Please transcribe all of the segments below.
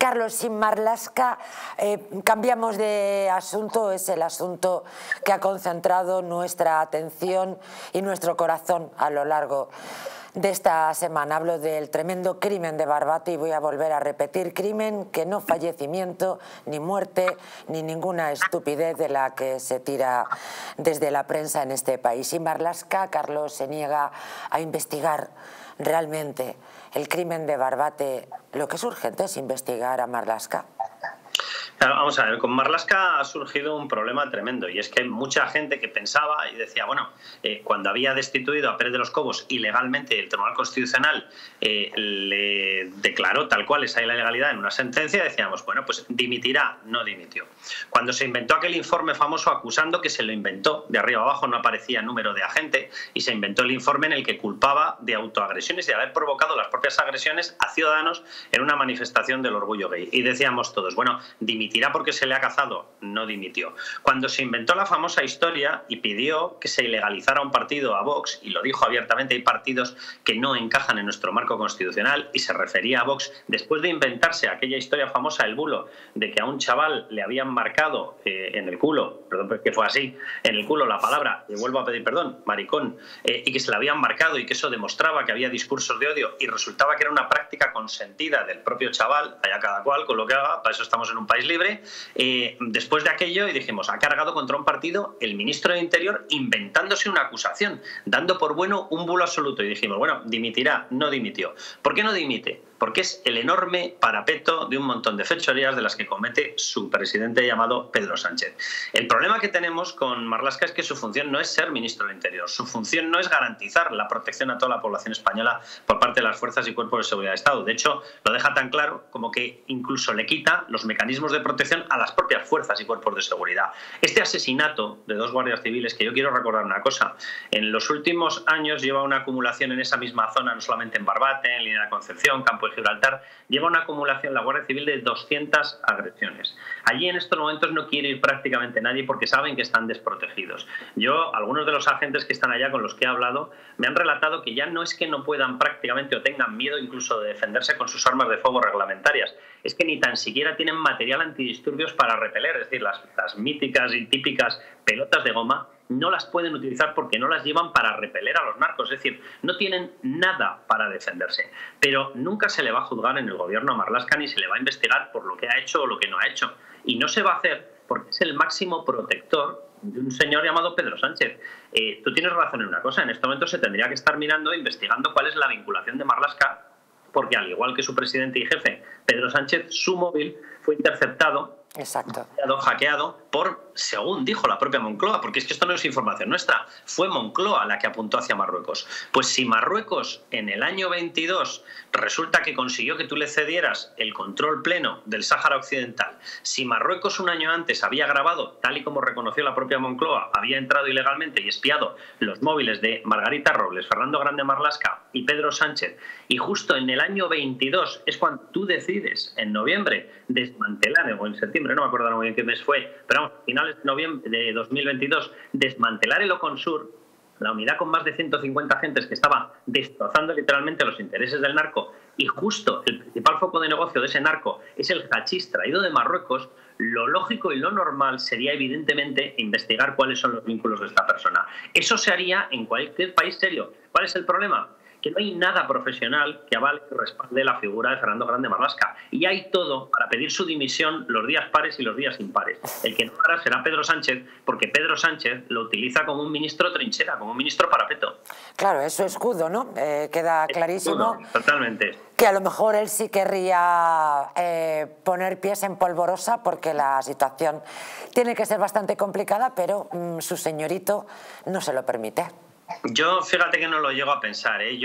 Carlos, sin Marlaska, cambiamos de asunto. Es el asunto que ha concentrado nuestra atención y nuestro corazón a lo largo de esta semana. Hablo del tremendo crimen de Barbate y voy a volver a repetir: crimen que no fallecimiento, ni muerte, ni ninguna estupidez de la que se tira desde la prensa en este país. Sin Marlaska, Carlos se niega a investigar realmente el crimen de Barbate. Lo que es urgente es investigar a Marlaska. Claro, vamos a ver, con Marlaska ha surgido un problema tremendo, y es que hay mucha gente que pensaba y decía, bueno, cuando había destituido a Pérez de los Cobos ilegalmente, el Tribunal Constitucional le declaró tal cual esa ilegalidad en una sentencia, decíamos, bueno, pues dimitirá. No dimitió. Cuando se inventó aquel informe famoso acusando, que se lo inventó de arriba abajo, no aparecía número de agente, y se inventó el informe en el que culpaba de autoagresiones y de haber provocado las propias agresiones a ciudadanos en una manifestación del orgullo gay. Y decíamos todos, bueno, dimitirá porque se le ha cazado. No dimitió. Cuando se inventó la famosa historia y pidió que se ilegalizara un partido, a Vox, y lo dijo abiertamente, hay partidos que no encajan en nuestro marco constitucional, y se refería a Vox, después de inventarse aquella historia famosa, el bulo, de que a un chaval le habían marcado en el culo, perdón, pero que fue así, en el culo la palabra, y vuelvo a pedir perdón, maricón, y que se la habían marcado y que eso demostraba que había discursos de odio, y resultaba que era una práctica consentida del propio chaval, allá cada cual con lo que haga, para eso estamos en un país libre. Después de aquello, y dijimos, ha cargado contra un partido el ministro de Interior inventándose una acusación, dando por bueno un bulo absoluto, y dijimos, bueno, dimitirá. No dimitió. ¿Por qué no dimite? Porque es el enorme parapeto de un montón de fechorías de las que comete su presidente llamado Pedro Sánchez. El problema que tenemos con Marlaska es que su función no es ser ministro del Interior, su función no es garantizar la protección a toda la población española por parte de las fuerzas y cuerpos de seguridad de Estado. De hecho, lo deja tan claro como que incluso le quita los mecanismos de protección a las propias fuerzas y cuerpos de seguridad. Este asesinato de dos guardias civiles, que yo quiero recordar una cosa, en los últimos años lleva una acumulación en esa misma zona, no solamente en Barbate, en Línea de Concepción, Campo de Gibraltar, lleva una acumulación la Guardia Civil de 200 agresiones. Allí en estos momentos no quiere ir prácticamente nadie porque saben que están desprotegidos. Algunos de los agentes que están allá con los que he hablado me han relatado que ya no es que no puedan prácticamente o tengan miedo incluso de defenderse con sus armas de fuego reglamentarias, es que ni tan siquiera tienen material antidisturbios para repeler, es decir, las míticas y típicas pelotas de goma no las pueden utilizar porque no las llevan para repeler a los narcos, es decir, no tienen nada para defenderse. Pero nunca se le va a juzgar en el gobierno a Marlaska ni se le va a investigar por lo que ha hecho o lo que no ha hecho. Y no se va a hacer porque es el máximo protector de un señor llamado Pedro Sánchez. Tú tienes razón en una cosa, en este momento se tendría que estar mirando, investigando cuál es la vinculación de Marlaska, porque al igual que su presidente y jefe, Pedro Sánchez, su móvil fue interceptado, exacto, hackeado por, según dijo la propia Moncloa, porque es que esto no es información nuestra, fue Moncloa la que apuntó hacia Marruecos. Pues si Marruecos en el año 22 resulta que consiguió que tú le cedieras el control pleno del Sáhara Occidental, si Marruecos un año antes había grabado, tal y como reconoció la propia Moncloa, había entrado ilegalmente y espiado los móviles de Margarita Robles, Fernando Grande Marlaska y Pedro Sánchez, y justo en el año 22 es cuando tú decides, en noviembre, desmantelar, o en septiembre, no me acuerdo muy bien qué mes fue, pero vamos, finales de noviembre de 2022, desmantelar el Oconsur, la unidad con más de 150 agentes que estaba destrozando literalmente los intereses del narco, y justo el principal foco de negocio de ese narco es el hachís traído de Marruecos, lo lógico y lo normal sería evidentemente investigar cuáles son los vínculos de esta persona. Eso se haría en cualquier país serio. ¿Cuál es el problema? Que no hay nada profesional que avale y respalde la figura de Fernando Grande Marlaska. Y hay todo para pedir su dimisión los días pares y los días impares. El que no hará será Pedro Sánchez, porque Pedro Sánchez lo utiliza como un ministro trinchera, como un ministro parapeto. Claro, es su escudo, ¿no? Queda clarísimo. Escudo, totalmente. Que a lo mejor él sí querría poner pies en polvorosa porque la situación tiene que ser bastante complicada, pero su señorito no se lo permite. Yo, fíjate que no lo llego a pensar, ¿eh?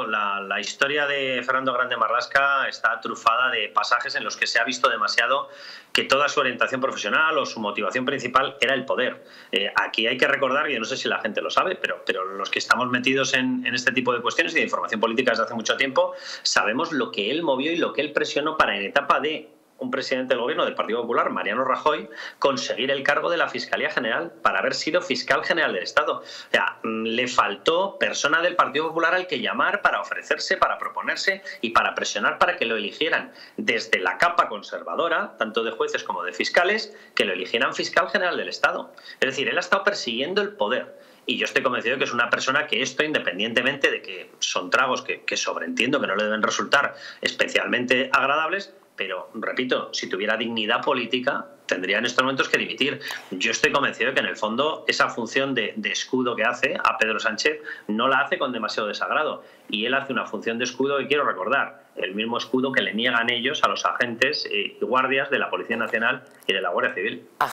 La historia de Fernando Grande Marlaska está trufada de pasajes en los que se ha visto demasiado que toda su orientación profesional o su motivación principal era el poder. Aquí hay que recordar, y yo no sé si la gente lo sabe, pero los que estamos metidos en este tipo de cuestiones y de información política desde hace mucho tiempo, sabemos lo que él movió y lo que él presionó para, en etapa de un presidente del gobierno del Partido Popular, Mariano Rajoy, conseguir el cargo de la Fiscalía General para haber sido fiscal general del Estado. O sea, le faltó persona del Partido Popular al que llamar para ofrecerse, para proponerse y para presionar para que lo eligieran desde la capa conservadora, tanto de jueces como de fiscales, que lo eligieran fiscal general del Estado. Es decir, él ha estado persiguiendo el poder. Y yo estoy convencido de que es una persona que esto, independientemente de que son tragos que sobreentiendo que no le deben resultar especialmente agradables, pero, repito, si tuviera dignidad política, tendría en estos momentos que dimitir. Yo estoy convencido de que, en el fondo, esa función de escudo que hace a Pedro Sánchez no la hace con demasiado desagrado. Y él hace una función de escudo, y quiero recordar, el mismo escudo que le niegan ellos a los agentes y guardias de la Policía Nacional y de la Guardia Civil.